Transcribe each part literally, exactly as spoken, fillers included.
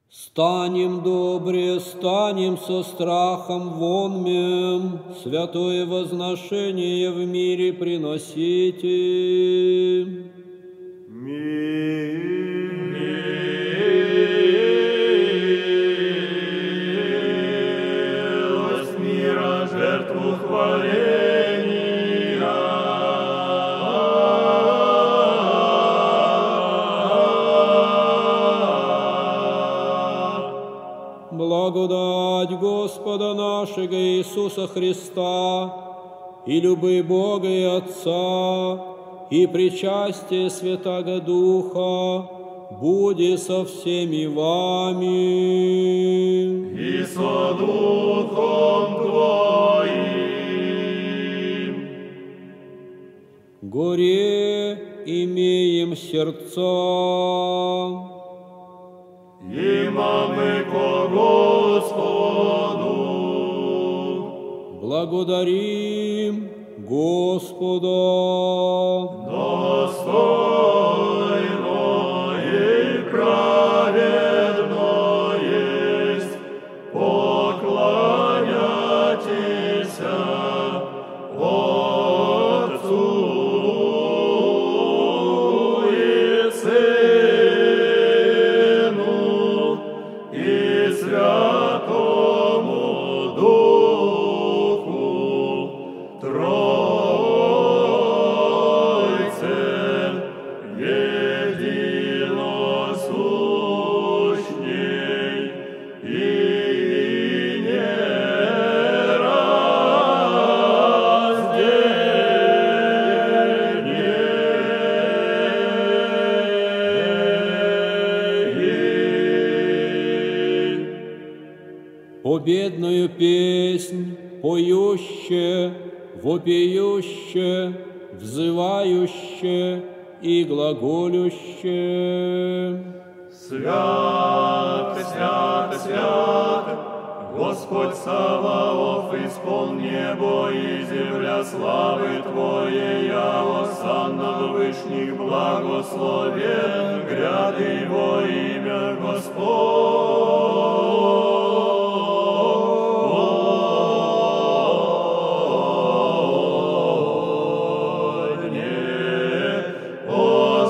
Станем добре, станем со страхом вонмем, святое возношение в мире приносите. Милость мира, жертву хваления. Благодать Господа нашего Иисуса Христа и любы Бога и Отца и причастие Святаго Духа будет со всеми вами. И со Духом Твоим. Горе имеем сердца. Имамы ко Господу. Благодарим Господа. Достойно и праведно есть поклонятись Отцу и Сыну и Святому Духу, Тройце единосущней и нераздельней. Победную песнь, поюще, вопиюще, взывающе и глаголюще. Свят, свят, свят, Господь Саваоф, исполн небо и земля славы Твоей, а осанна вышних благословен, гряды во имя Господне.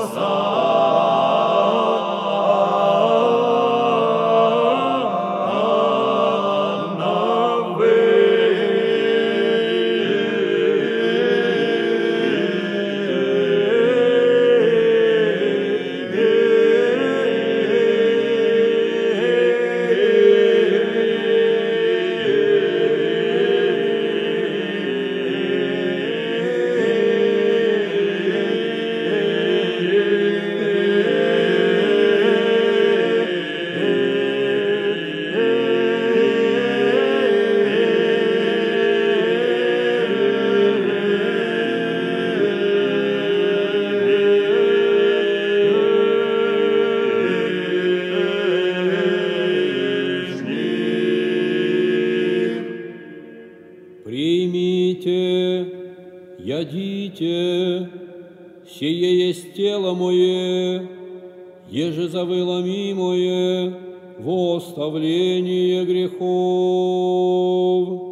Примите, ядите, сие есть тело мое, еже завыло мимое во оставление грехов.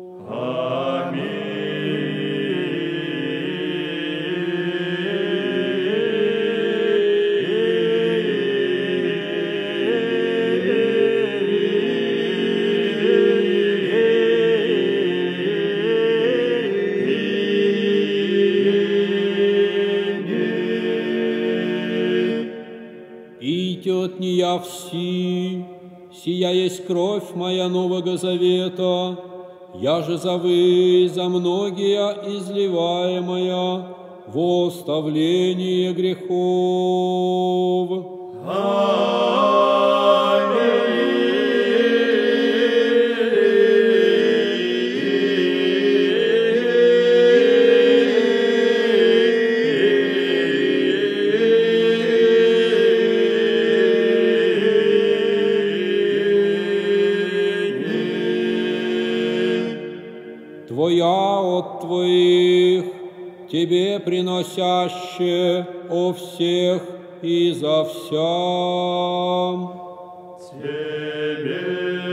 От нея вси, сия есть кровь моя Нового Завета, я же за вы, за многие изливаемая во оставление грехов. Твоя от Твоих, Тебе приносяще о всех и за вся. Тебе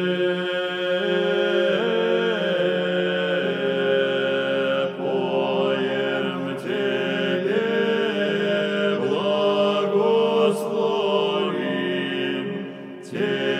поем, Тебе благословим, Тебе